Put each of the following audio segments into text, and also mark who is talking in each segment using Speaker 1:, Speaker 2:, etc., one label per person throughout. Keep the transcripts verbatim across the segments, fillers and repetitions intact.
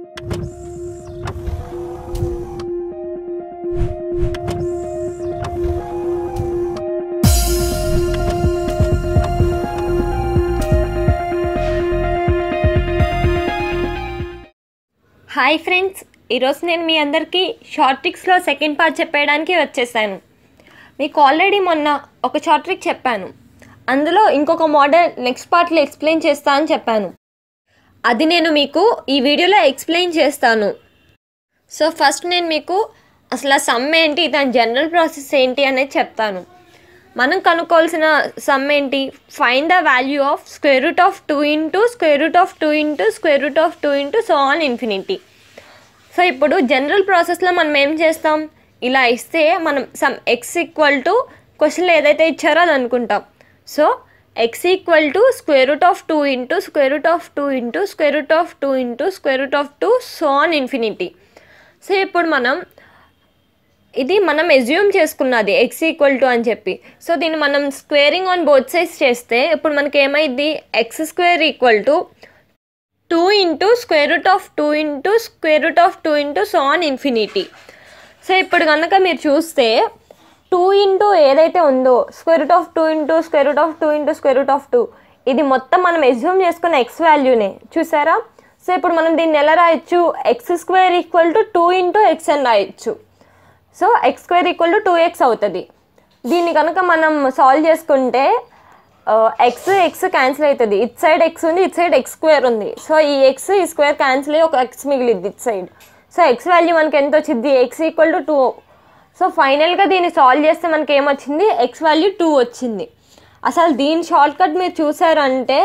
Speaker 1: Hi friends, ఈరోజు నేను మీ అందరికీ షార్ట్ ట్రిక్స్లో సెకండ్ పార్ట్ చెప్పేయడానికి వచ్చేసాను. మీకు ఆల్రెడీ మొన్న ఒక షార్ట్ ట్రిక్ చెప్పాను, అందులో ఇంకొక మోడల్ నెక్స్ట్ పార్ట్లో ఎక్స్ప్లెయిన్ చేస్తా అని చెప్పాను. అది నేను మీకు ఈ వీడియోలో ఎక్స్ప్లెయిన్ చేస్తాను. సో ఫస్ట్ నేను మీకు అసలు ఆ సమ్ ఏంటి, దాని జనరల్ ప్రాసెస్ ఏంటి అనేది చెప్తాను. మనం కనుక్కోవాల్సిన సమ్ ఏంటి, find the value of square root of two into square root of two into square root of two into so on infinity. So ఇప్పుడు జనరల్ ప్రాసెస్లో మనం ఏం చేస్తాం, ఇలా ఇస్తే మనం సమ్ ఎక్స్ ఈక్వల్ టు క్వశ్చన్లో ఏదైతే ఇచ్చారో అది అనుకుంటాం. So x equal to square root of two into square root of two into square root of two into square root of two so on infinity. So ఇప్పుడు మనం ఇది మనం assume చేసుకున్నది ఎక్స్ ఈక్వల్ టు అని చెప్పి. So దీన్ని మనం squaring on both sides చేస్తే ఇప్పుడు మనకి ఏమైంది, x square equal to two into square root of two into square root of two into so on infinity. So ఇప్పుడు కనుక మీరు చూస్తే టూ ఇంటూ ఏదైతే ఉందో square root of two into square root of two into square root of two, ఇది మొత్తం మనం assume చేసుకున్న ఎక్స్ వాల్యూనే, చూసారా. సో ఇప్పుడు మనం దీన్ని ఎలా రాయొచ్చు, x square equal to two into x అని రాయొచ్చు. So x square equal to two x అవుతుంది. దీన్ని కనుక మనం సాల్వ్ చేసుకుంటే ఎక్స్ ఎక్స్ క్యాన్సిల్ అవుతుంది, ఇట్ సైడ్ ఎక్స్ ఉంది, ఇట్ సైడ్ ఎక్స్ స్క్వేర్ ఉంది. సో ఈ ఎక్స్ ఈ స్క్వేర్ క్యాన్సిల్ అయ్యి ఒక ఎక్స్ మిగిలిద్ది ఇట్ సైడ్. సో ఎక్స్ వాల్యూ మనకి ఎంత వచ్చింది, x equal to two. So ఫైనల్గా దీన్ని సాల్వ్ చేస్తే మనకి ఏమొచ్చింది, ఎక్స్ వాల్యూ టూ వచ్చింది. అసలు దీని షార్ట్ కట్ మీరు చూసారంటే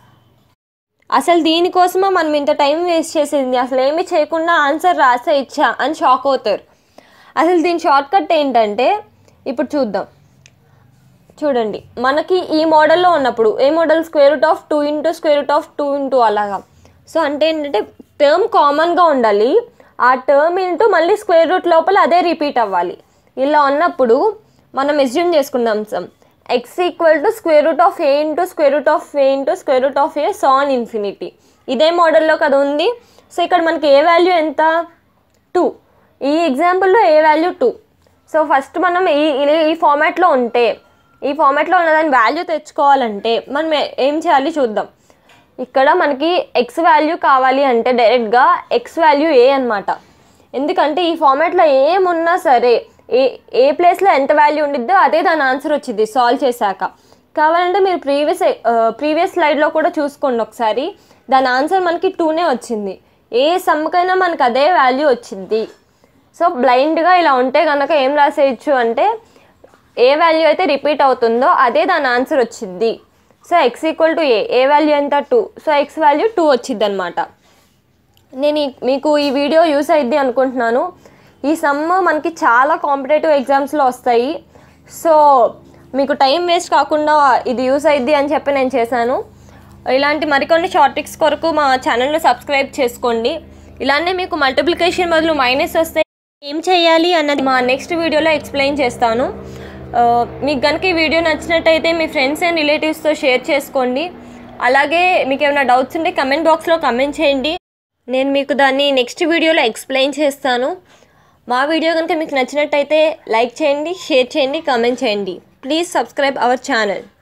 Speaker 1: అసలు దీనికోసమే మనం ఇంత టైం వేస్ట్ చేసింది, అసలు ఏమీ చేయకుండా ఆన్సర్ రాసే ఇచ్చా అని షాక్ అవుతారు. అసలు దీని షార్ట్ కట్ ఏంటంటే ఇప్పుడు చూద్దాం. చూడండి, మనకి ఈ మోడల్లో ఉన్నప్పుడు ఏ model, square root of two into square root of two into అలాగా. సో అంటే ఏంటంటే టర్మ్ కామన్గా ఉండాలి, ఆ టర్మ్ ఇంటూ మళ్ళీ స్క్వేర్ రూట్ లోపల అదే రిపీట్ అవ్వాలి. ఇలా ఉన్నప్పుడు మనం ఎస్యూమ్ చేసుకుందాం some x equal to square root of a into square root of a into square root of a so on infinity. ఇదే మోడల్లో కదా ఉంది. సో ఇక్కడ మనకి ఏ వాల్యూ ఎంత, టూ. ఈ ఎగ్జాంపుల్లో a value two. So first మనం ఈ ఈ ఫార్మాట్లో ఉంటే ఈ ఫార్మాట్లో ఉన్నదాని వాల్యూ తెచ్చుకోవాలంటే మనం ఏం చేయాలి చూద్దాం. ఇక్కడ మనకి ఎక్స్ వాల్యూ కావాలి అంటే డైరెక్ట్గా ఎక్స్ వాల్యూ ఏ అనమాట. ఎందుకంటే ఈ ఫార్మాట్లో ఏమున్నా సరే ఏ ఏ ప్లేస్లో ఎంత వాల్యూ ఉండిద్దో అదే దాని ఆన్సర్ వచ్చింది సాల్వ్ చేశాక. కావాలంటే మీరు ప్రీవియస్ ప్రీవియస్ స్లైడ్లో కూడా చూసుకోండి ఒకసారి, దాని ఆన్సర్ మనకి టూనే వచ్చింది. ఏ సమ్కైనా మనకు అదే వాల్యూ వచ్చింది. సో బ్లైండ్గా ఇలా ఉంటే కనుక ఏం రాసేయచ్చు అంటే ఏ వాల్యూ అయితే రిపీట్ అవుతుందో అదే దాని ఆన్సర్ వచ్చింది. So x equal to a, a value ఎంత, two. So x value two వచ్చింది అనమాట. నేను మీకు ఈ వీడియో యూస్ అయ్యిద్ది అనుకుంటున్నాను. ఈ సమ్ మనకి చాలా కాంపిటేటివ్ ఎగ్జామ్స్లో వస్తాయి. సో మీకు టైం వేస్ట్ కాకుండా ఇది యూస్ అయ్యిద్ది అని చెప్పి నేను చేశాను. ఇలాంటి మరికొన్ని షార్ట్ ట్రిక్స్ కొరకు మా ఛానల్ని సబ్స్క్రైబ్ చేసుకోండి. ఇలానే మీకు మల్టిప్లికేషన్ బదులు మైనస్ వస్తే ఏం చేయాలి అన్నది మా నెక్స్ట్ వీడియోలో ఎక్స్ప్లెయిన్ చేస్తాను. మీకు కనుక ఈ వీడియో నచ్చినట్టయితే మీ ఫ్రెండ్స్ అండ్ రిలేటివ్స్తో షేర్ చేసుకోండి. అలాగే మీకు ఏమైనా డౌట్స్ ఉంటే కమెంట్ బాక్స్లో కమెంట్ చేయండి, నేను మీకు దాన్ని నెక్స్ట్ వీడియోలో ఎక్స్ప్లెయిన్ చేస్తాను. మా వీడియో కనుక మీకు నచ్చినట్టయితే లైక్ చేయండి, షేర్ చేయండి, కమెంట్ చేయండి. Please subscribe our channel.